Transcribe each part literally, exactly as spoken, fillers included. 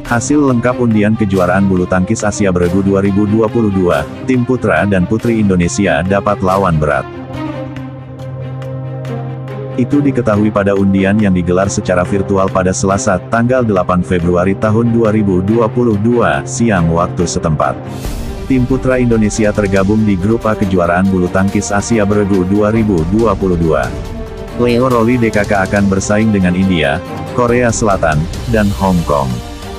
Hasil lengkap undian kejuaraan bulu tangkis Asia Beregu dua ribu dua puluh dua, tim putra dan putri Indonesia dapat lawan berat. Itu diketahui pada undian yang digelar secara virtual pada Selasa, tanggal delapan Februari tahun dua ribu dua puluh dua, siang waktu setempat. Tim putra Indonesia tergabung di grup A kejuaraan bulu tangkis Asia Beregu dua ribu dua puluh dua. Leo Roli D K K akan bersaing dengan India, Korea Selatan, dan Hong Kong.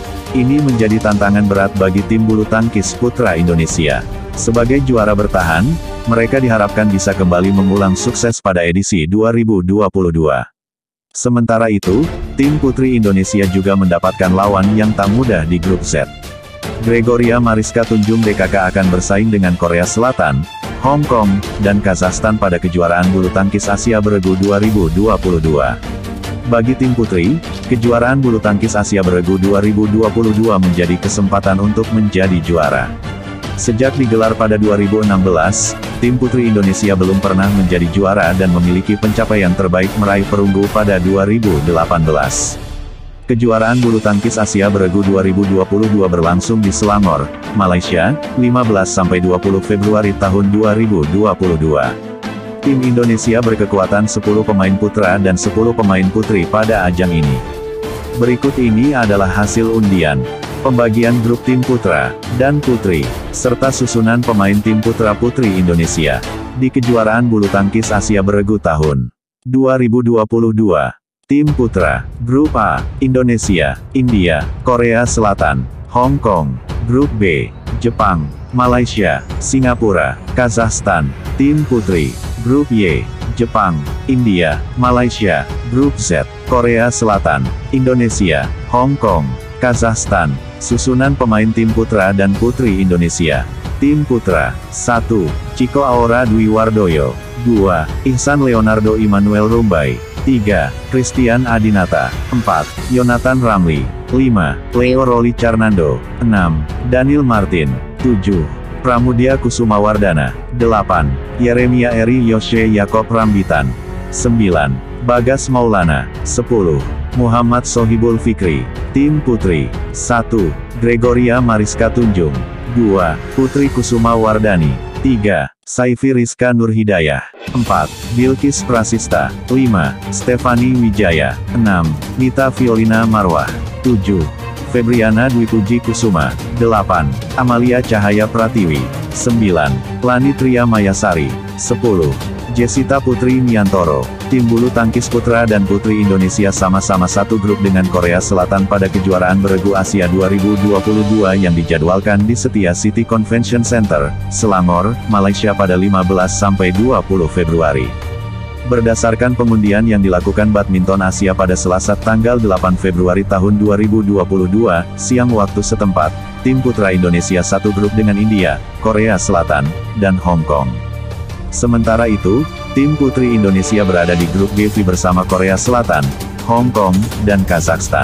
Ini menjadi tantangan berat bagi tim bulu tangkis putra Indonesia. Sebagai juara bertahan, mereka diharapkan bisa kembali mengulang sukses pada edisi dua ribu dua puluh dua. Sementara itu, tim putri Indonesia juga mendapatkan lawan yang tak mudah di grup Z. Gregoria Mariska Tunjung D K K akan bersaing dengan Korea Selatan, Hong Kong, dan Kazakhstan pada kejuaraan bulu tangkis Asia Beregu dua ribu dua puluh dua. Bagi tim putri, kejuaraan bulu tangkis Asia Beregu dua ribu dua puluh dua menjadi kesempatan untuk menjadi juara. Sejak digelar pada dua ribu enam belas, tim putri Indonesia belum pernah menjadi juara dan memiliki pencapaian terbaik meraih perunggu pada dua ribu delapan belas. Kejuaraan bulu tangkis Asia Beregu dua ribu dua puluh dua berlangsung di Selangor, Malaysia, lima belas sampai dua puluh Februari tahun dua ribu dua puluh dua. Tim Indonesia berkekuatan sepuluh pemain putra dan sepuluh pemain putri pada ajang ini. Berikut ini adalah hasil undian, pembagian grup tim putra dan putri, serta susunan pemain tim putra putri Indonesia di kejuaraan bulu tangkis Asia Beregu tahun dua ribu dua puluh dua. Tim putra, Grup A, Indonesia, India, Korea Selatan, Hong Kong. Grup B, Jepang, Malaysia, Singapura, Kazakhstan. Tim putri, Grup Y, Jepang, India, Malaysia. Grup Z, Korea Selatan, Indonesia, Hong Kong, Kazakhstan. Susunan pemain tim putra dan putri Indonesia. Tim putra, satu. Chico Aora Dwi Wardoyo. dua. Ihsan Leonardo Immanuel Rumbai. tiga. Christian Adinata. empat. Yonatan Ramli. lima. Leo Roli Carnando. enam. Daniel Martin. tujuh. Pramudia Kusumawardana. delapan. Yeremia Eri Yoshe Yakob Rambitan. sembilan. Bagas Maulana. sepuluh. Muhammad Sohibul Fikri. Tim putri, satu. Gregoria Mariska Tunjung. dua. Putri Kusuma Wardani. tiga. Saifi Rizka Nurhidayah. empat. Bilkis Prasista. lima. Stefani Wijaya. enam. Nita Violina Marwah. tujuh. Febriana Dwi Puji Kusuma. delapan. Amalia Cahaya Pratiwi. sembilan. Lani Tria Mayasari. sepuluh. Jessita Putri Miantoro. Tim bulu tangkis putra dan putri Indonesia sama-sama satu grup dengan Korea Selatan pada kejuaraan beregu Asia dua ribu dua puluh dua yang dijadwalkan di Setia City Convention Center, Selangor, Malaysia pada lima belas sampai dua puluh Februari. Berdasarkan pengundian yang dilakukan Badminton Asia pada Selasa tanggal delapan Februari tahun dua ribu dua puluh dua, siang waktu setempat, tim putra Indonesia satu grup dengan India, Korea Selatan, dan Hong Kong. Sementara itu, tim putri Indonesia berada di grup G bersama Korea Selatan, Hong Kong, dan Kazakhstan.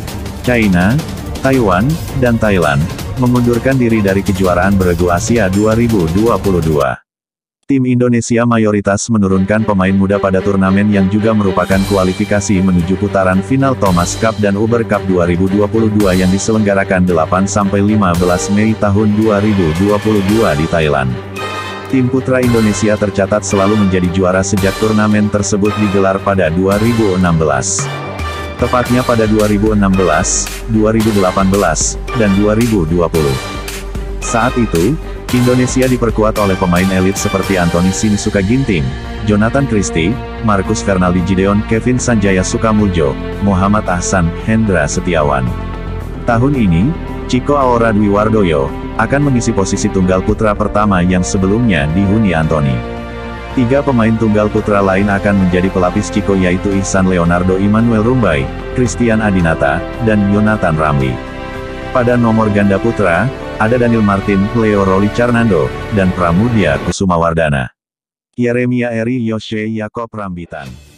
China, Taiwan, dan Thailand mengundurkan diri dari kejuaraan beregu Asia dua ribu dua puluh dua. Tim Indonesia mayoritas menurunkan pemain muda pada turnamen yang juga merupakan kualifikasi menuju putaran final Thomas Cup dan Uber Cup dua ribu dua puluh dua yang diselenggarakan delapan sampai lima belas Mei tahun dua ribu dua puluh dua di Thailand. Tim putra Indonesia tercatat selalu menjadi juara sejak turnamen tersebut digelar pada dua ribu enam belas. Tepatnya pada dua ribu enam belas, dua ribu delapan belas, dan dua ribu dua puluh. Saat itu, Indonesia diperkuat oleh pemain elit seperti Anthony Sinisuka Ginting, Jonathan Christie, Marcus Fernaldi Gideon, Kevin Sanjaya Sukamuljo, Muhammad Ahsan, Hendra Setiawan. Tahun ini, Chico Aora Dwi Wardoyo akan mengisi posisi tunggal putra pertama yang sebelumnya dihuni Anthony. Tiga pemain tunggal putra lain akan menjadi pelapis Chico yaitu Ihsan Leonardo Immanuel Rumbai, Christian Adinata, dan Yonatan Ramli. Pada nomor ganda putra, ada Daniel Martin, Leo Roli Carnando, dan Pramudia Kusumawardana. Yeremia Eri Yoshe Yakob Rambitan.